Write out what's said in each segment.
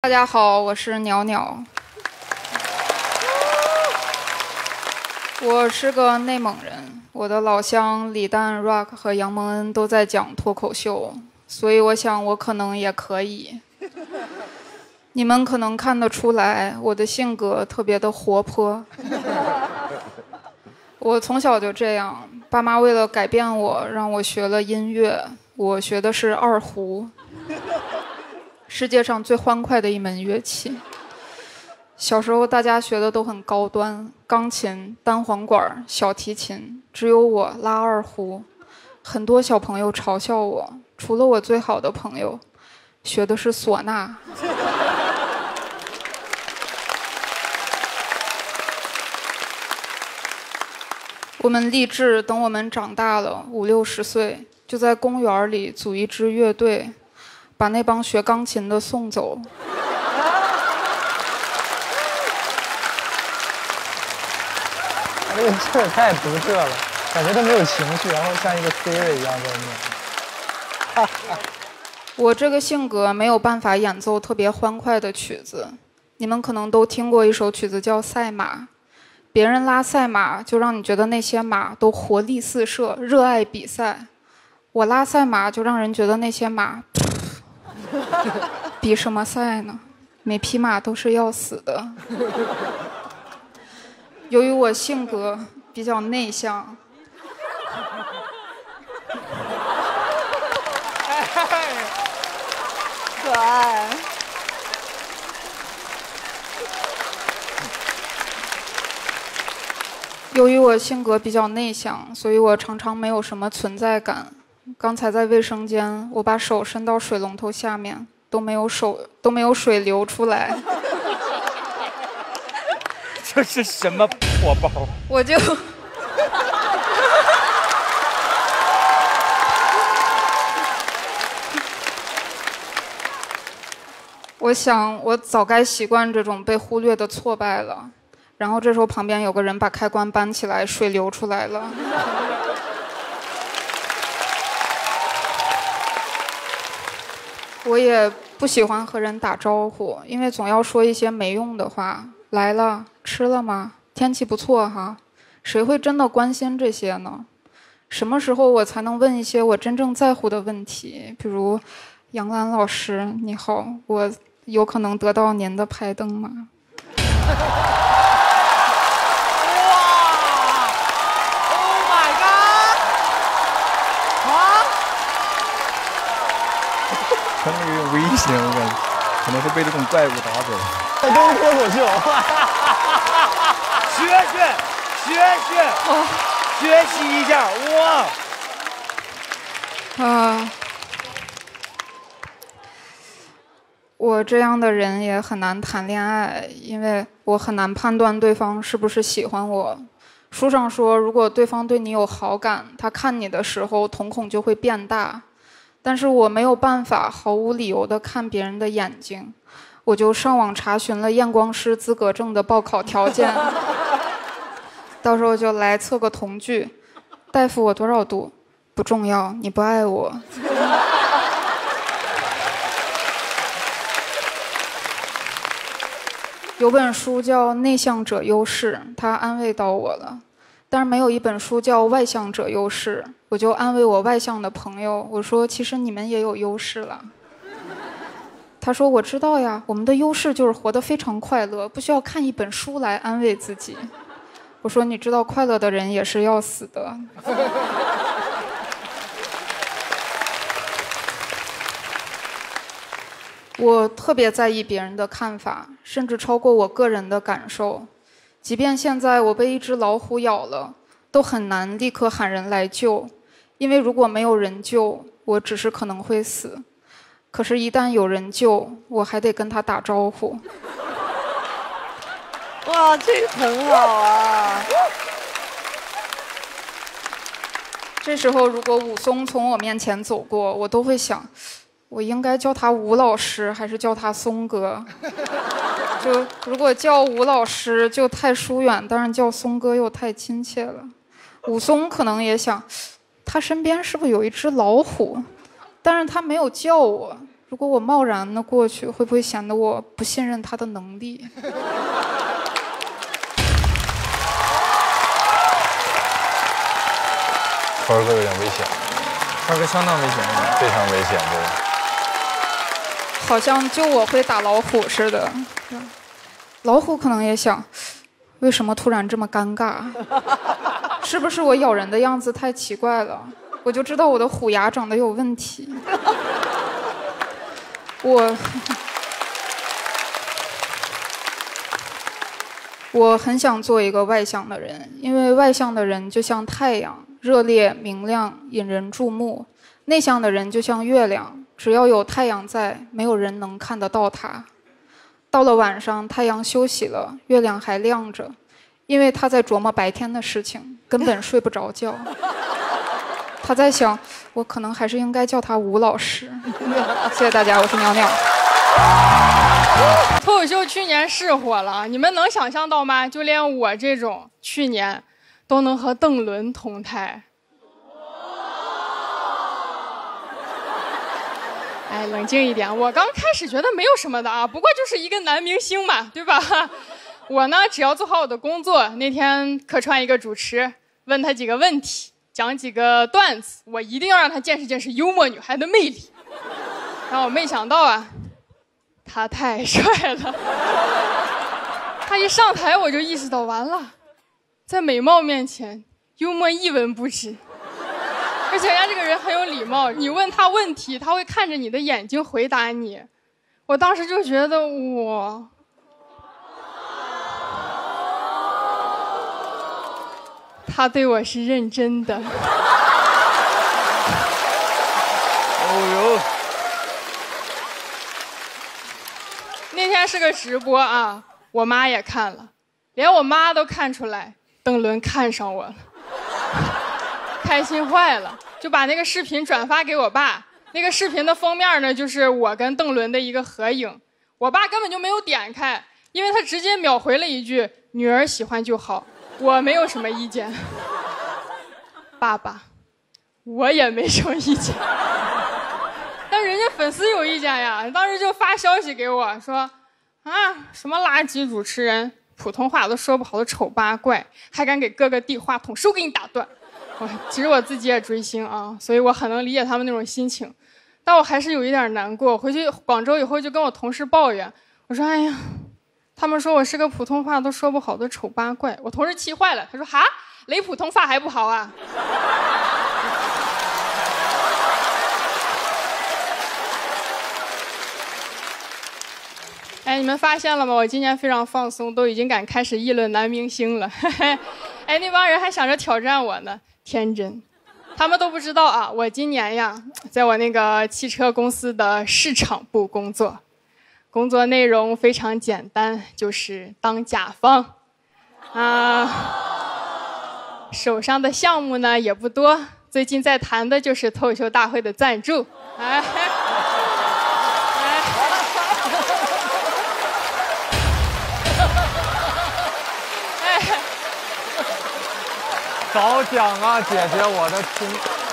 大家好，我是鸟鸟。我是个内蒙人，我的老乡李诞、Rock 和杨蒙恩都在讲脱口秀，所以我想我可能也可以。你们可能看得出来，我的性格特别的活泼。我从小就这样，爸妈为了改变我，让我学了音乐，我学的是二胡。世界上最欢快的一门乐器。小时候大家学的都很高端，钢琴、单簧管、小提琴，只有我拉二胡。很多小朋友嘲笑我，除了我最好的朋友，学的是唢呐。我们立志，等我们长大了，50、60岁，就在公园里组一支乐队，把那帮学钢琴的送走。 这个劲儿太独特了，感觉他没有情绪，然后像一个 Siri 一样在念。 我这个性格没有办法演奏特别欢快的曲子，你们可能都听过一首曲子叫《赛马》，别人拉赛马就让你觉得那些马都活力四射，热爱比赛。我拉赛马就让人觉得那些马比什么赛呢？每匹马都是要死的。由于我性格比较内向， 可爱。 由于我性格比较内向，所以我常常没有什么存在感。刚才在卫生间，我把手伸到水龙头下面，都没有水流出来。 这是什么破包？ 我就我想，我早该习惯这种被忽略的挫败了。然后这时候旁边有个人把开关搬起来，水流出来了。我也不喜欢和人打招呼，因为总要说一些没用的话。来了，吃了吗？天气不错哈。谁会真的关心这些呢？什么时候我才能问一些我真正在乎的问题？比如，杨澜老师，你好，我有可能得到您的拍灯吗？ 哇 ！Oh my god！ 啊！ 他那个有危险，我感觉可能会被这种怪物打走。 海东脱口秀， 学习一下，哇！ 我这样的人也很难谈恋爱，因为我很难判断对方是不是喜欢我。书上说，如果对方对你有好感，他看你的时候瞳孔就会变大，但是我没有办法毫无理由地看别人的眼睛。我就上网查询了验光师资格证的报考条件，到时候就来测个瞳距。大夫，我多少度？不重要，你不爱我。有本书叫《内向者优势》，它安慰到我了。但是没有一本书叫《外向者优势》，我就安慰我外向的朋友，我说其实你们也有优势了。他说我知道呀，我们的优势就是活得非常快乐，不需要看一本书来安慰自己。我说你知道快乐的人也是要死的。我特别在意别人的看法，甚至超过我个人的感受。即便现在我被一只老虎咬了，都很难立刻喊人来救，因为如果没有人救，我只是可能会死。可是，一旦有人救，我还得跟他打招呼。 哇，这个很好啊！ 这时候，如果武松从我面前走过，我都会想，我应该叫他吴老师，还是叫他松哥？就如果叫吴老师就太疏远，当然叫松哥又太亲切了。武松可能也想，他身边是不是有一只老虎？但是他没有叫我。 如果我贸然的过去，会不会显得我不信任他的能力？ 川儿哥有点危险， 川哥相当危险， 非常危险，对。 好像就我会打老虎似的。老虎可能也想，为什么突然这么尴尬？是不是我咬人的样子太奇怪了？我就知道我的虎牙长得有问题。我很想做一个外向的人，因为外向的人就像太阳，热烈明亮，引人注目；内向的人就像月亮，只要有太阳在，没有人能看得到它。到了晚上，太阳休息了，月亮还亮着，因为他在琢磨白天的事情，根本睡不着觉。他在想，我可能还是应该叫他吴老师。谢谢大家，我是鸟鸟。 脱口秀去年是火了，你们能想象到吗？就连我这种去年都能和邓伦同台。哎，冷静一点，我刚开始觉得没有什么的啊，不过就是一个男明星嘛，对吧？我呢，只要做好我的工作。那天客串一个主持，问他几个问题，讲几个段子，我一定要让他见识见识幽默女孩的魅力。然后我没想到啊，他太帅了。他一上台我就意识到完了，在美貌面前，幽默一文不值。而且人家这个人很有礼貌，你问他问题，他会看着你的眼睛回答你。我当时就觉得他对我是认真的。 哦哟， 那天是个直播啊，我妈也看了，连我妈都看出来邓伦看上我了，开心坏了，就把那个视频转发给我爸。那个视频的封面呢，就是我跟邓伦的一个合影。我爸根本就没有点开，因为他直接秒回了一句：“女儿喜欢就好，我没有什么意见。”爸爸，我也没什么意见。但人家粉丝有意见呀，当时就发消息给我说：“啊，什么垃圾主持人，普通话都说不好的丑八怪，还敢给哥哥递话筒，手给你打断。”其实我自己也追星啊，所以我很能理解他们那种心情，但我还是有一点难过。回去广州以后就跟我同事抱怨，我说：“哎呀，他们说我是个普通话都说不好的丑八怪。”我同事气坏了，他说：“哈，雷普通话还不好啊？”哎，你们发现了吗？我今年非常放松，都已经敢开始议论男明星了。哎，那帮人还想着挑战我呢，天真。他们都不知道啊，我今年呀，在我那个汽车公司的市场部工作，工作内容非常简单，就是当甲方。手上的项目呢也不多，最近在谈的就是脱口秀大会的赞助。 早讲啊，姐姐，我的亲。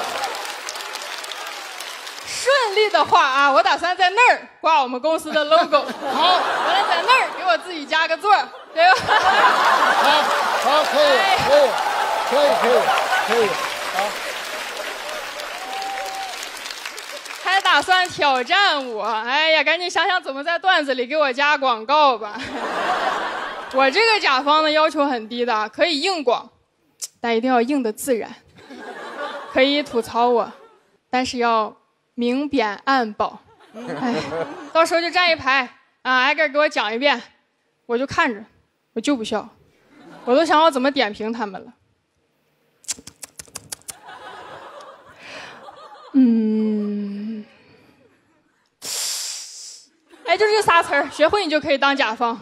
顺利的话啊，我打算在那儿挂我们公司的 logo。好，完了在那儿给我自己加个座，对吧？ 好，可以，好。 还打算挑战我？哎呀，赶紧想想怎么在段子里给我加广告吧。我这个甲方的要求很低的，可以硬广，但一定要硬的自然。可以吐槽我，但是要明贬暗褒。哎，到时候就站一排啊，挨个给我讲一遍，我就看着，我就不笑。我都想好怎么点评他们了。哎，就这仨词儿，学会你就可以当甲方。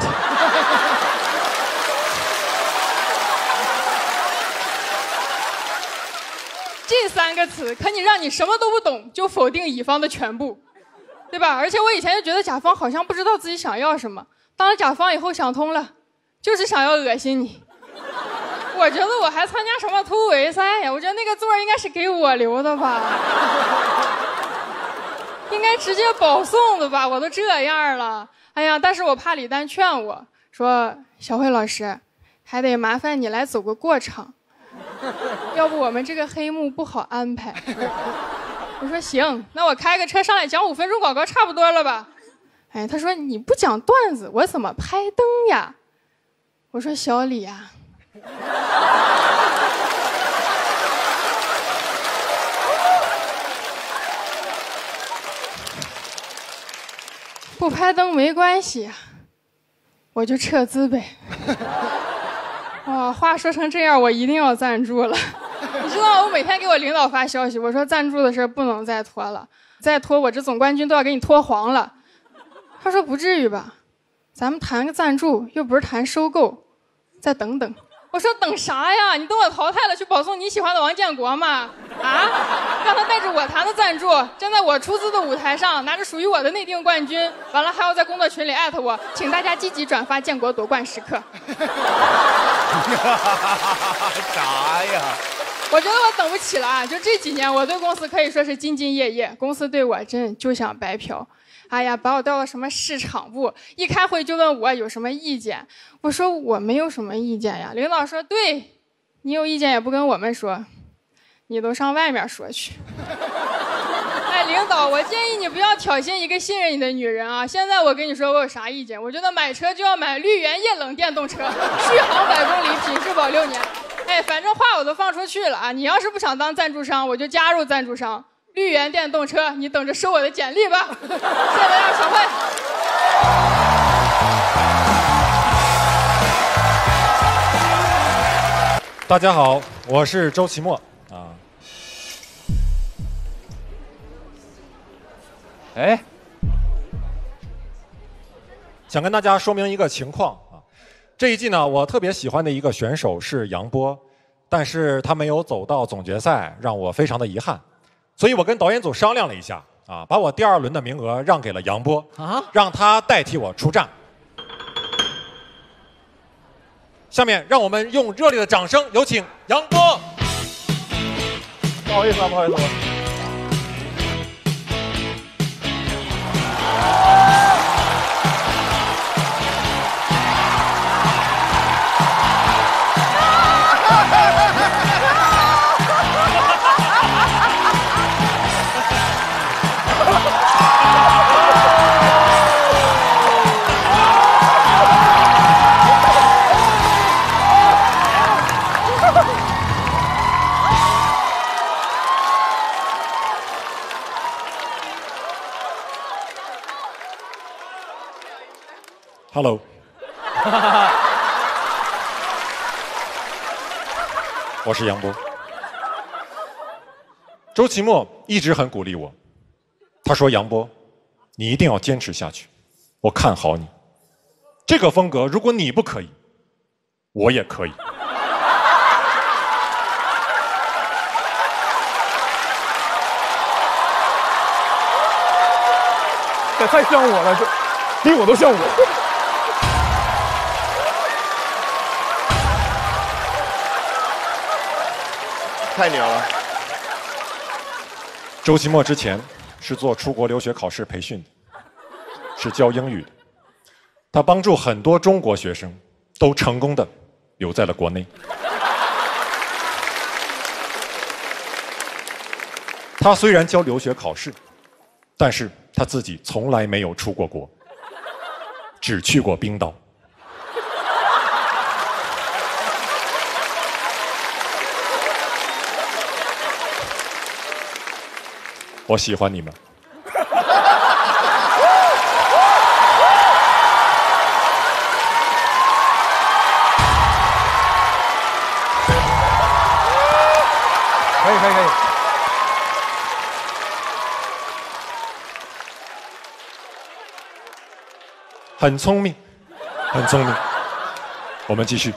这3个词可以让你什么都不懂就否定乙方的全部，对吧？而且我以前就觉得甲方好像不知道自己想要什么，当了甲方以后想通了，就是想要恶心你。我觉得我还参加什么突围赛呀？我觉得那个座应该是给我留的吧。 应该直接保送的吧？我都这样了，哎呀！但是我怕李丹劝我说：“小慧老师，还得麻烦你来走个过场，要不我们这个黑幕不好安排。”我说行，那我开个车上来讲5分钟广告差不多了吧？哎，他说你不讲段子，我怎么拍灯呀？我说小李呀。不拍灯没关系，我就撤资呗。哇，话说成这样，我一定要赞助了。你知道我每天给我领导发消息，我说赞助的事不能再拖了，再拖我这总冠军都要给你拖黄了。他说不至于吧，咱们谈个赞助又不是谈收购，再等等。我说等啥呀？你等我淘汰了去保送你喜欢的王建国吗？啊，让他带着我谈的赞助，站在我出资的舞台上，拿着属于我的内定冠军，完了还要在工作群里艾特我，请大家积极转发建国夺冠时刻。 啥呀？ 我觉得我等不起了啊！就这几年，我对公司可以说是兢兢业业，公司对我真就想白嫖。哎呀，把我调到什么市场部，一开会就问我有什么意见。我说我没有什么意见呀。领导说对，你有意见也不跟我们说，你都上外面说去。哎，领导，我建议你不要挑衅一个信任你的女人啊！现在我跟你说我有啥意见？我觉得买车就要买绿源液冷电动车，续航100公里，品质保6年。哎，反正话我都放出去了啊！你要是不想当赞助商，我就加入赞助商。绿源电动车，你等着收我的简历吧。谢谢大家，小慧。 大家好，我是周奇墨啊。 哎， 想跟大家说明一个情况啊，这一季呢，我特别喜欢的一个选手是杨波，但是他没有走到总决赛，让我非常的遗憾。所以我跟导演组商量了一下啊，把我第2轮的名额让给了杨波啊，让他代替我出战。下面让我们用热烈的掌声有请杨波。 不好意思啊，不好意思啊。 Hello， 我是杨波。周奇墨一直很鼓励我，他说：“杨波，你一定要坚持下去，我看好你。这个风格，如果你不可以，我也可以。” 这太像我了，这比我都像我。 太牛了！ 周奇墨之前是做出国留学考试培训的，是教英语的。他帮助很多中国学生都成功的留在了国内。他虽然教留学考试，但是他自己从来没有出过国，只去过冰岛。我喜欢你们。 可以。 很聪明，很聪明。我们继续。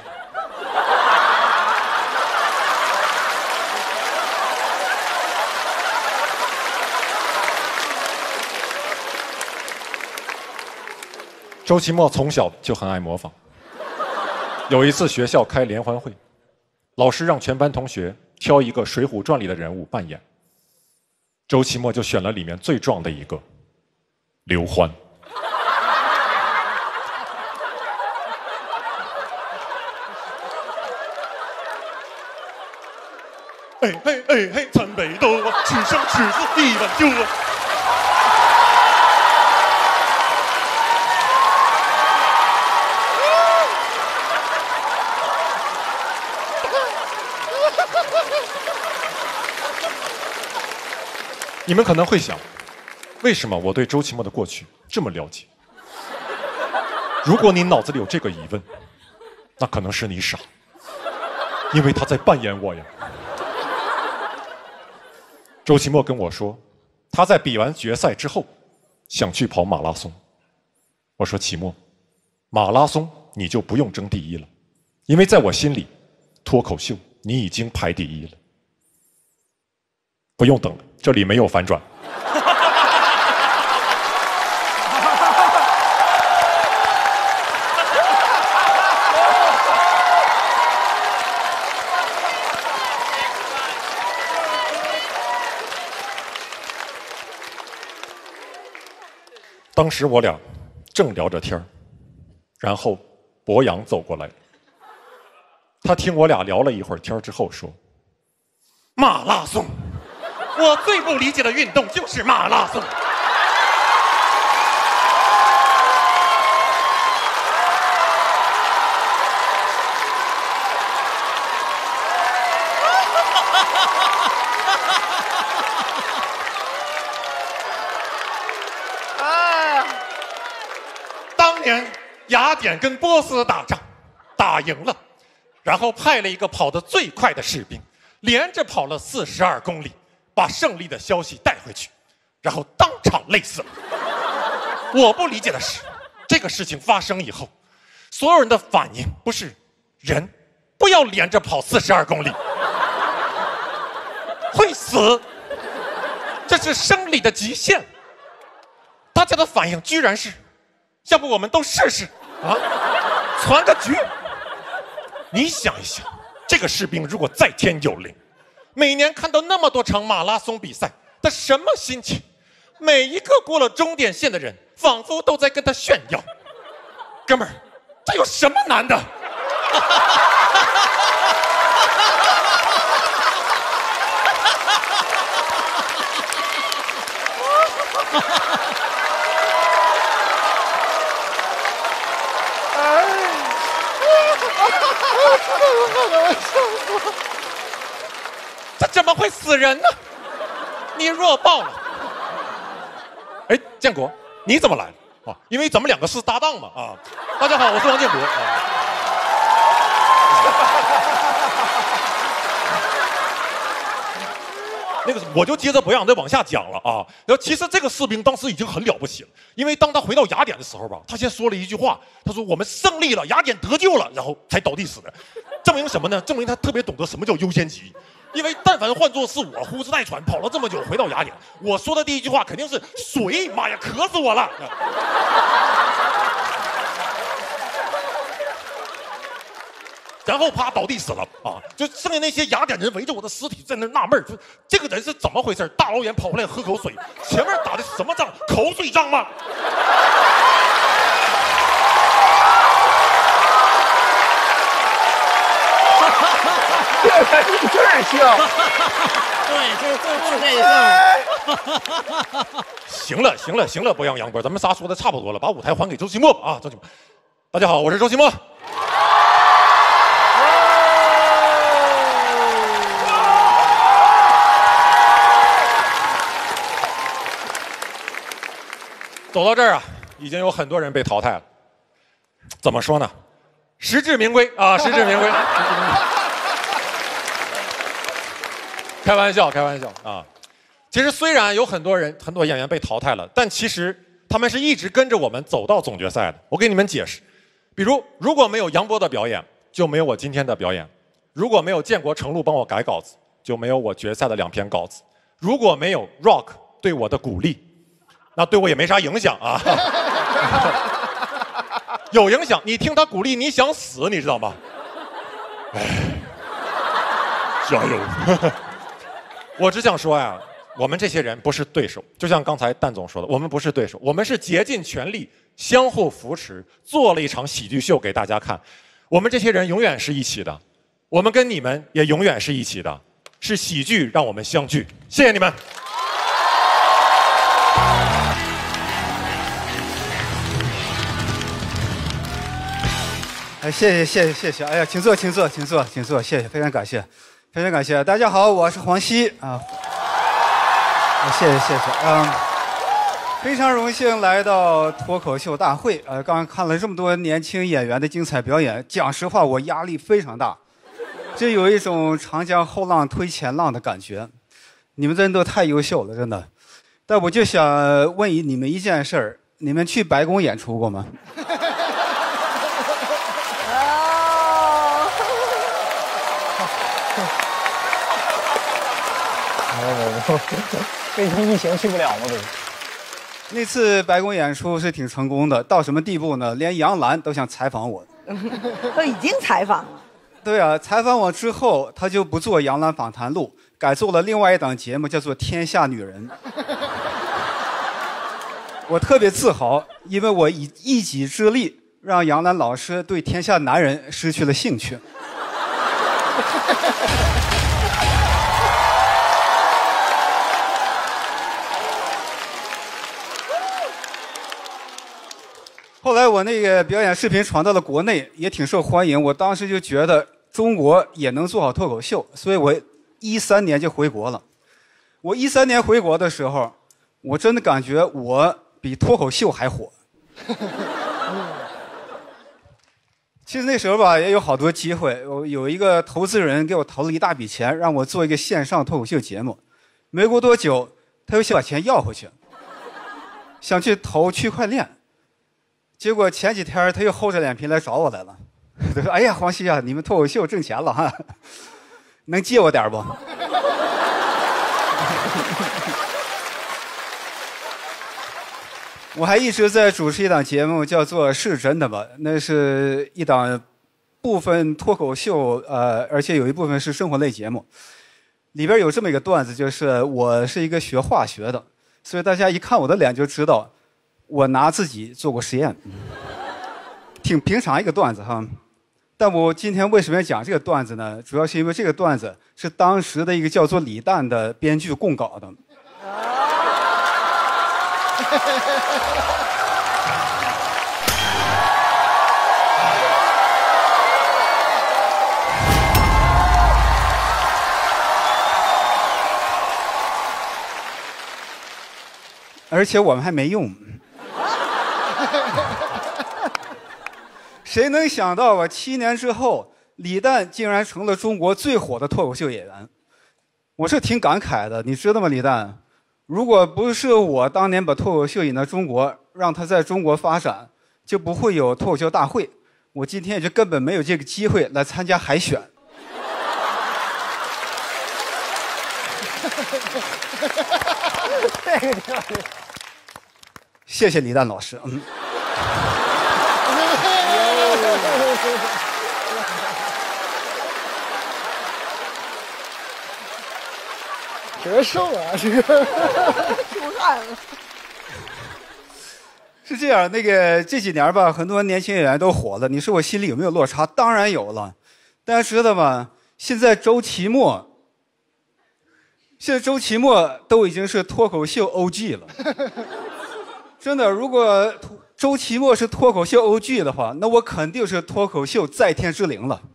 周奇墨从小就很爱模仿。有一次学校开联欢会，老师让全班同学挑一个《水浒传》里的人物扮演。 周奇墨就选了里面最壮的一个，刘欢。哎嘿哎嘿，参北斗啊，此生此世一碗酒啊。你们可能会想，为什么我对周奇墨的过去这么了解？如果你脑子里有这个疑问，那可能是你傻，因为他在扮演我呀。周奇墨跟我说，他在比完决赛之后想去跑马拉松。我说奇墨，马拉松你就不用争第一了，因为在我心里，脱口秀你已经排第一了。不用等了，这里没有反转。当时我俩正聊着天儿，然后博洋走过来，他听我俩聊了一会儿天之后说：“马拉松。”我最不理解的运动就是马拉松。当年雅典跟波斯打仗，打赢了，然后派了一个跑得最快的士兵，连着跑了42公里。把胜利的消息带回去，然后当场累死了。我不理解的是，这个事情发生以后，所有人的反应不是人不要连着跑42公里，会死，这是生理的极限。大家的反应居然是，要不我们都试试啊，传个局。你想一想，这个士兵如果在天有灵，每年看到那么多场马拉松比赛，他什么心情？每一个过了终点线的人，仿佛都在跟他炫耀。哥们儿，这有什么难的？这怎么会死人呢？你弱爆了！哎，建国，你怎么来了？啊，因为咱们两个是搭档嘛。啊，大家好，我是王建国。那个，我就接着博洋再往下讲了啊。然后，其实这个士兵当时已经很了不起了，因为当他回到雅典的时候吧，他先说了一句话，他说：“我们胜利了，雅典得救了。”然后才倒地死的，证明什么呢？证明他特别懂得什么叫优先级。因为但凡换作是我呼哧带喘跑了这么久回到雅典，我说的第一句话肯定是水，妈呀，渴死我了。然后啪倒地死了啊！就剩下那些雅典人围着我的尸体在那纳闷，就这个人是怎么回事？大老远跑回来喝口水，前面打的什么仗？口水仗吗？ 这才是个性。 对，就是这个。 行了行了行了，博洋杨波，咱们仨说的差不多了，把舞台还给周奇墨吧啊！周奇墨，大家好，我是周奇墨。走到这儿啊，已经有很多人被淘汰了。怎么说呢？实至名归啊，实至名归。开玩笑，开玩笑啊！其实虽然有很多演员被淘汰了，但其实他们是一直跟着我们走到总决赛的。我给你们解释，比如如果没有杨波的表演，就没有我今天的表演；如果没有建国、程璐帮我改稿子，就没有我决赛的2篇稿子；如果没有 Rock 对我的鼓励，那对我也没啥影响啊。有影响，你听他鼓励，你想死，你知道吗？哎，加油！我只想说呀， 我们这些人不是对手，就像刚才蛋总说的，我们不是对手，我们是竭尽全力，相互扶持，做了一场喜剧秀给大家看。我们这些人永远是一起的，我们跟你们也永远是一起的，是喜剧让我们相聚。谢谢你们。 哎，谢谢，哎呀，请坐，谢谢，非常感谢，大家好，我是黄西啊，谢谢，非常荣幸来到脱口秀大会，刚刚看了这么多年轻演员的精彩表演，讲实话，我压力非常大，这有一种长江后浪推前浪的感觉，你们真都太优秀了，真的，但我就想问你们一件事儿，你们去白宫演出过吗？ 这疫情去不了吗？ 那次白宫演出是挺成功的，到什么地步呢？连杨澜都想采访我， 都已经采访了。 对啊，采访我之后，他就不做杨澜访谈录，改做了另外一档节目，叫做《天下女人》。我特别自豪，因为我以一己之力让杨澜老师对天下男人失去了兴趣。后来我那个表演视频传到了国内，也挺受欢迎。我当时就觉得中国也能做好脱口秀，所以我13年就回国了。我13年回国的时候，我真的感觉我比脱口秀还火。其实那时候吧，也有好多机会。有一个投资人给我投了一大笔钱，让我做一个线上脱口秀节目。没过多久，他又想把钱要回去，想去投区块链。结果前几天他又厚着脸皮来找我来了，他说：“哎呀，黄西啊，你们脱口秀挣钱了哈，能借我点不？”我还一直在主持一档节目，叫做《是真的吗》，那是一档部分脱口秀，而且有一部分是生活类节目。里边有这么一个段子，就是我是一个学化学的，所以大家一看我的脸就知道。我拿自己做过实验，挺平常一个段子哈，但我今天为什么要讲这个段子呢？主要是因为这个段子是当时的一个叫做李诞的编剧供稿的。而且我们还没用。谁能想到啊？7年之后，李诞竟然成了中国最火的脱口秀演员，我是挺感慨的，你知道吗？李诞，如果不是我当年把脱口秀引到中国，让他在中国发展，就不会有脱口秀大会，我今天也就根本没有这个机会来参加海选。谢谢李诞老师。 折寿啊，这个出汗了。 是这样，这几年吧，很多年轻演员都火了。你说我心里有没有落差？当然有了。大家知道吗？现在周奇墨都已经是脱口秀 OG 了。真的，如果周奇墨是脱口秀 OG 的话，那我肯定是脱口秀在天之灵了。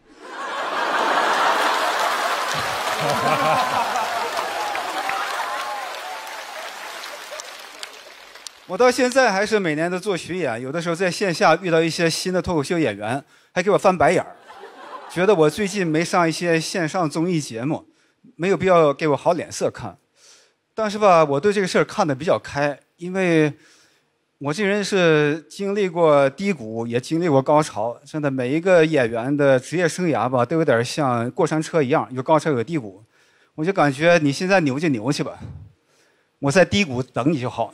我到现在还是每年都做巡演，有的时候在线下遇到一些新的脱口秀演员，还给我翻白眼儿，觉得我最近没上一些线上综艺节目，没有必要给我好脸色看。但是吧，我对这个事儿看得比较开，因为我这人是经历过低谷，也经历过高潮。真的，每一个演员的职业生涯吧，都有点像过山车一样，有高潮有低谷。我就感觉你现在牛就牛去吧，我在低谷等你就好。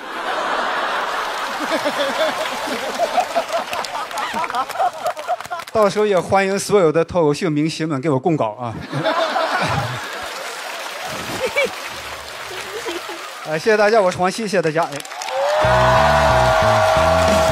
到时候也欢迎所有的脱口秀明星们给我供稿啊。 谢谢大家，我是黄西，谢谢大家。哎。